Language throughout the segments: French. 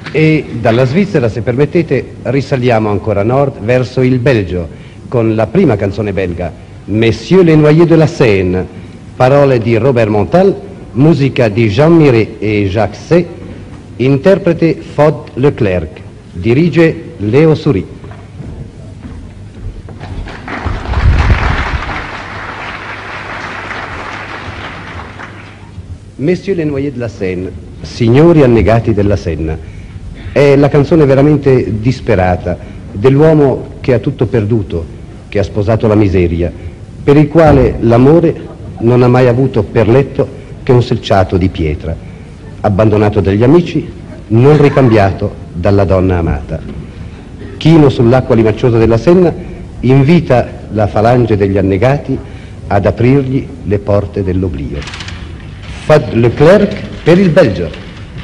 E dalla Svizzera, se permettete, risaliamo ancora a nord verso il Belgio con la prima canzone belga, Messieurs les Noyers de la Seine, parole di Robert Montal, musica di Jean Miret e Jacques C, interprete Fod Leclerc, dirige Leo Souris. Messieurs les Noyers de la Seine, signori annegati della Senna, è la canzone veramente disperata dell'uomo che ha tutto perduto, che ha sposato la miseria, per il quale l'amore non ha mai avuto per letto che un selciato di pietra, abbandonato dagli amici, non ricambiato dalla donna amata. Chino sull'acqua limacciosa della Senna invita la falange degli annegati ad aprirgli le porte dell'oblio. Fod Leclerc per il Belgio.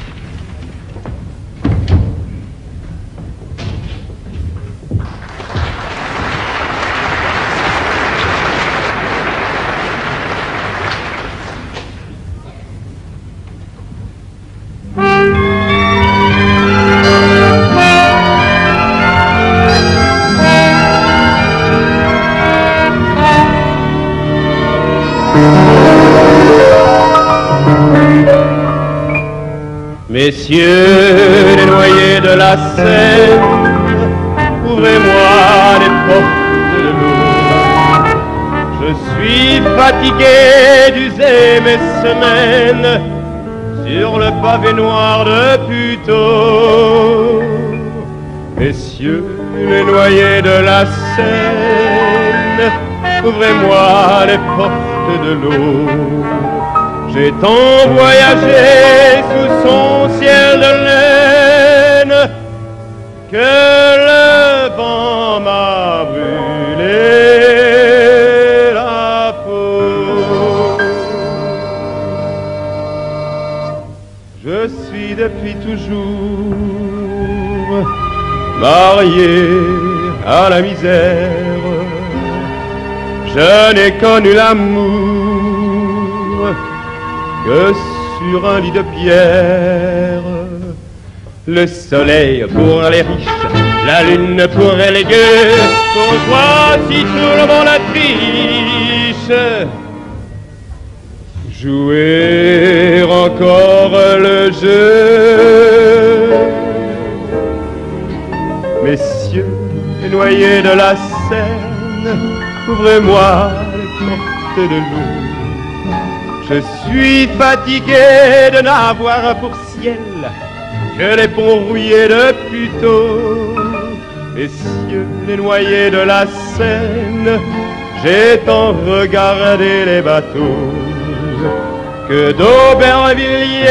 Messieurs les noyés de la Seine, ouvrez-moi les portes de l'eau. Je suis fatigué d'user mes semaines sur le pavé noir de Puteaux. Messieurs les noyés de la Seine, ouvrez-moi les portes de l'eau. J'ai tant voyagé sous son ciel de laine que le vent m'a brûlé la peau. Je suis depuis toujours marié à la misère. Je n'ai connu l'amour que sur un lit de pierre. Le soleil pour les riches, la lune pour les gueux, pour toi si tout le monde triche. Jouer encore le jeu. Messieurs les noyés de la Seine, ouvrez-moi les portes de l'eau. Je suis fatigué de n'avoir pour ciel que les ponts rouillés de Puteaux. Messieurs les noyés de la Seine, j'ai tant regardé les bateaux que d'Aubervilliers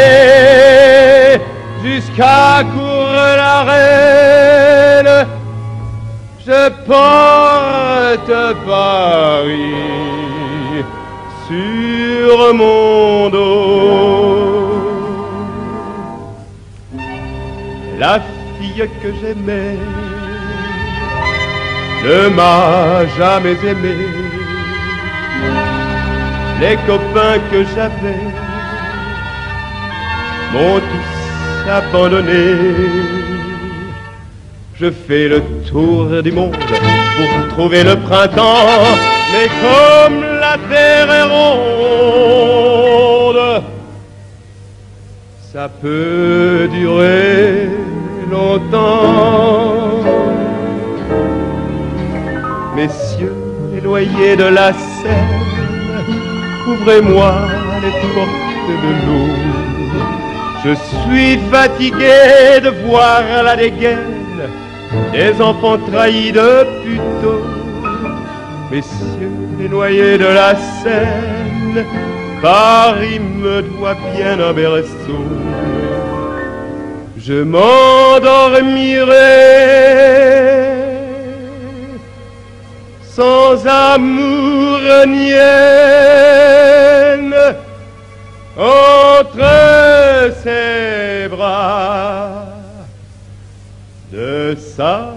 jusqu'à Cours-la-Reine, je porte Paris sur mon dos. La fille que j'aimais ne m'a jamais aimé. Les copains que j'avais m'ont tous abandonné. Je fais le tour du monde pour trouver le printemps, mais comme la terre est ronde, ça peut durer longtemps. Messieurs les noyés de la Seine, ouvrez-moi les portes de l'eau. Je suis fatigué de voir la dégaine des enfants trahis de Puteaux. Messieurs les noyés de la Seine, Paris me doit bien un berceau. Je m'endormirai sans amour ni haine entre ses bras de sa